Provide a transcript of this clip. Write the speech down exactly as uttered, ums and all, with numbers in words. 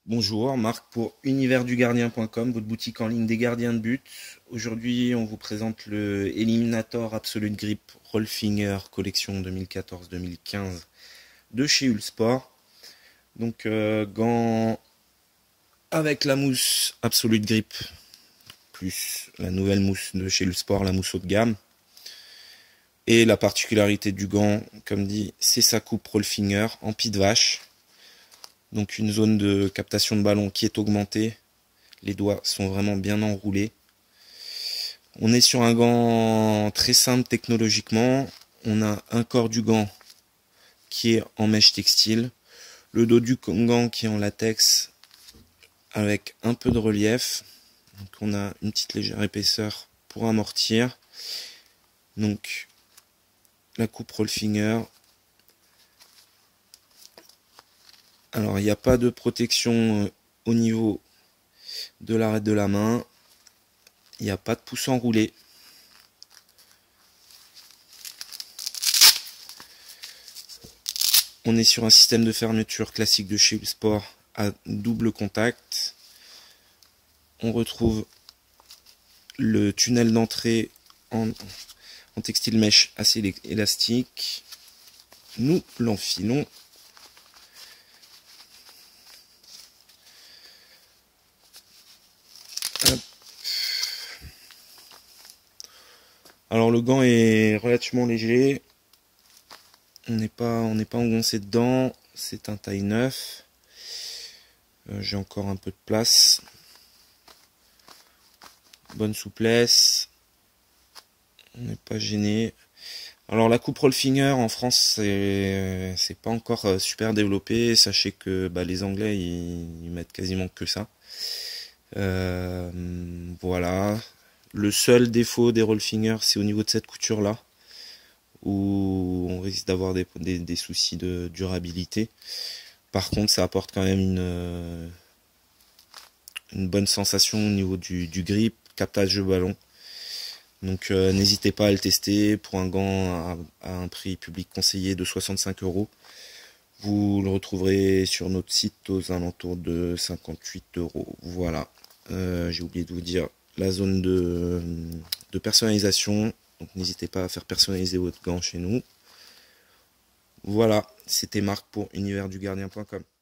Bonjour, Marc pour univers du gardien point com, votre boutique en ligne des gardiens de but. Aujourd'hui, on vous présente le Eliminator Absolute Grip Rollfinger collection deux mille quatorze deux mille quinze de chez Uhlsport. Donc, euh, gants avec la mousse Absolute Grip, plus la nouvelle mousse de chez Uhlsport, la mousse haut de gamme. Et la particularité du gant, comme dit, c'est sa coupe Rollfinger en pied de vache. Donc une zone de captation de ballon qui est augmentée. Les doigts sont vraiment bien enroulés. On est sur un gant très simple technologiquement. On a un corps du gant qui est en mèche textile. Le dos du gant qui est en latex avec un peu de relief. Donc on a une petite légère épaisseur pour amortir. Donc la coupe Rollfinger. Alors, il n'y a pas de protection au niveau de l'arrêt de la main. Il n'y a pas de pouce enroulé. On est sur un système de fermeture classique de chez Uhlsport à double contact. On retrouve le tunnel d'entrée en, en textile mèche assez élastique. Nous l'enfilons. Alors le gant est relativement léger, on n'est pas on n'est pas engoncé dedans, c'est un taille neuf. Euh, j'ai encore un peu de place, bonne souplesse, on n'est pas gêné. Alors la coupe Rollfinger en France c'est c'est pas encore super développé, sachez que bah, les Anglais ils, ils mettent quasiment que ça. Euh, voilà. Le seul défaut des Rollfinger, c'est au niveau de cette couture-là, où on risque d'avoir des, des, des soucis de durabilité. Par contre, ça apporte quand même une, une bonne sensation au niveau du, du grip, captage de ballon. Donc euh, n'hésitez pas à le tester pour un gant à, à un prix public conseillé de soixante-cinq euros. Vous le retrouverez sur notre site aux alentours de cinquante-huit euros. Voilà, euh, j'ai oublié de vous dire la zone de, de personnalisation, donc n'hésitez pas à faire personnaliser votre gant chez nous. Voilà, c'était Marc pour univers du gardien point com.